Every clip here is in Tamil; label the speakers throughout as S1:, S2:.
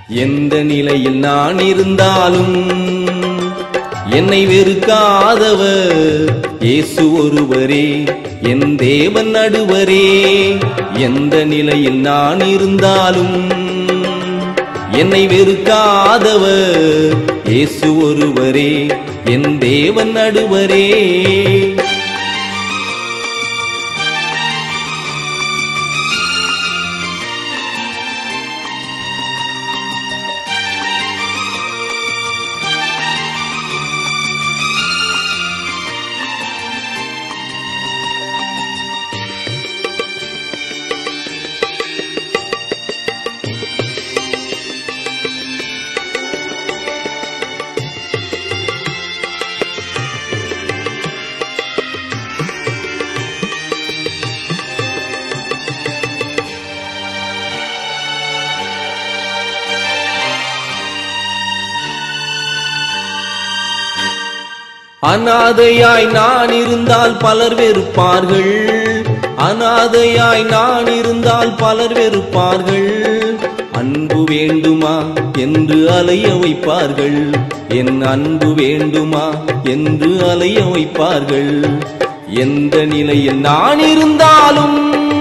S1: எந்த நிலையில் நான் இருந்தாலும் என்னை வெறுக்காதவர் இயேசு ஒருவரே, என் தேவன் நடுவரே. எந்த நிலையில் நான் இருந்தாலும் என்னை வெறுக்காதவர் இயேசு ஒருவரே, என் தேவன் நடுவரே. அநாதையாய் நான் இருந்தால் பலர் வெறுப்பார்கள், அநாதையாய் நான் இருந்தால் பலர் வெறுப்பார்கள். அன்பு வேண்டுமா என்று அலைய வைப்பார்கள், என் அன்பு வேண்டுமா என்று அலைய வைப்பார்கள். எந்த நிலையில் நான் இருந்தாலும்,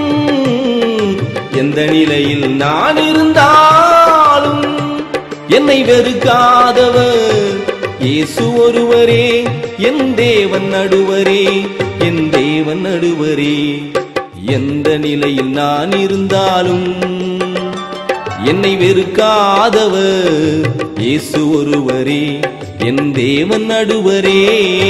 S1: எந்த நிலையில் நான் இருந்தாலும் என்னை வெறுக்காதவர் இயேசு ஒருவரே, என் தேவன் நடுவரே, என் தேவன் நடுவரே. எந்த நிலையில் நான் இருந்தாலும் என்னை வெறுக்காதவர் இயேசு ஒருவரே, என் தேவன் நடுவரே.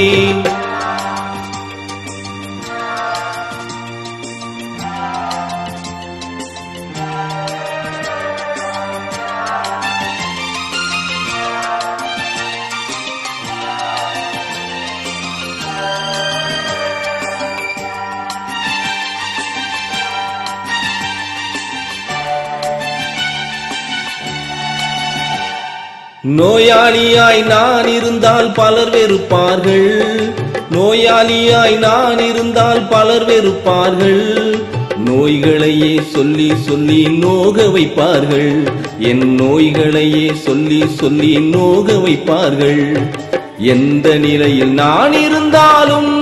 S1: நோயாளியாய் நான் இருந்தால் பலர் வெறுப்பார்கள், நோயாளியாய் நான் இருந்தால் பலர் வெறுப்பார்கள். நோய்களையே சொல்லி சொல்லி நோக வைப்பார்கள், என் நோய்களையே சொல்லி சொல்லி நோக வைப்பார்கள். எந்த நிலையில் நான் இருந்தாலும்,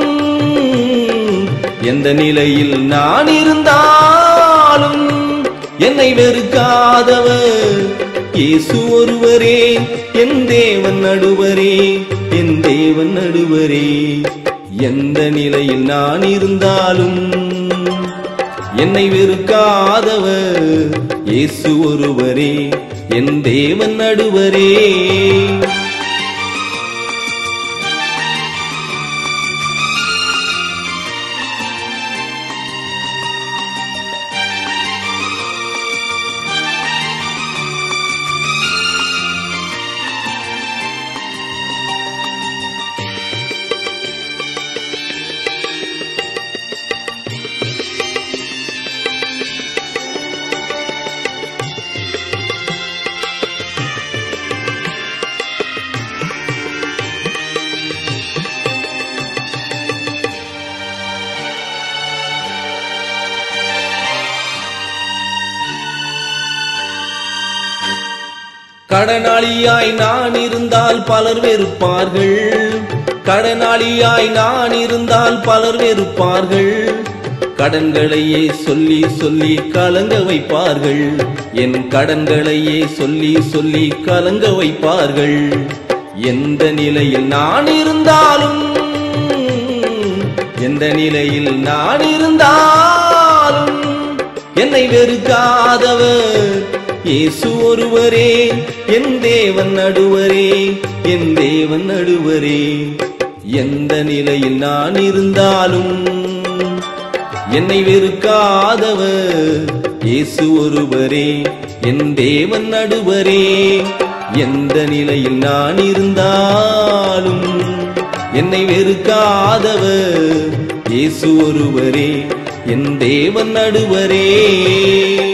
S1: எந்த நிலையில் நான் இருந்தாலும் என்னை வெறுக்காதவர் இயேசு ஒருவரே, என் தேவன் நடுவரே, என் தேவன் நடுவரே. எந்த நிலையில் நான் இருந்தாலும் என்னை வெறுக்காதவர் இயேசு ஒருவரே, என் தேவன் நடுவரே. கடனாளியாய் நான் இருந்தால் பலர் வெறுப்பார்கள், கடனாளியாய் நான் இருந்தால் பலர் வெறுப்பார்கள். கடன்களையே சொல்லி சொல்லி கலங்க வைப்பார்கள், என் கடன்களையே சொல்லி சொல்லி கலங்க வைப்பார்கள். எந்த நிலையில் நான் இருந்தாலும், எந்த நிலையில் நான் இருந்தாலும் என்னை வெறுக்காதவர் இயேசு ஒருவரே, என் தேவன் நடுவரே, என் தேவன் நடுவரே. எந்த நிலையில் நான் இருந்தாலும் என்னை வெறுக்காதவர் இயேசு ஒருவரே, என் தேவன் நடுவரே. எந்த நிலையில் நான் இருந்தாலும் என்னை வெறுக்காதவர் இயேசு ஒருவரே, என் தேவன் நடுவரே.